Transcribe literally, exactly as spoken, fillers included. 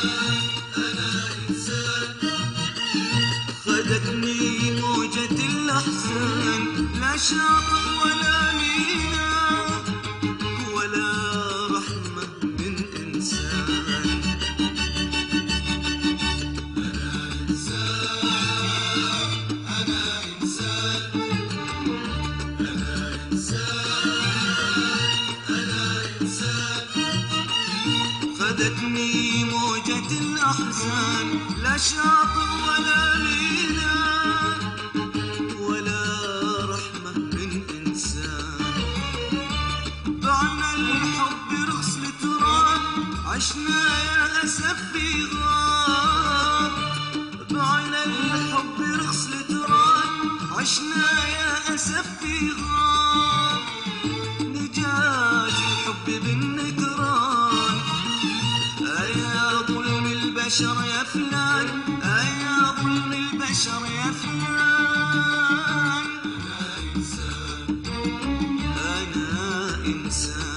خدتني موجة الأحزان، لا شاطئ ولا مينا ولا رحمة من إنسان. أنا إنسان، أنا إنسان، أنا إنسان، أنا إنسان. خدتني موجة الأحزان، لا شاطئ ولا مينا ولا رحمة من إنسان. بعنا الحب رخص لتراب، عشنا يا أسف في غاب. بعنا الحب رخص لتراب، عشنا يا أسف في غاب. نجاز الحب بالنكران، أيا ظلم البشر يا فلان، أيا ظلم البشر يا فلان. أنا إنسان، أنا إنسان.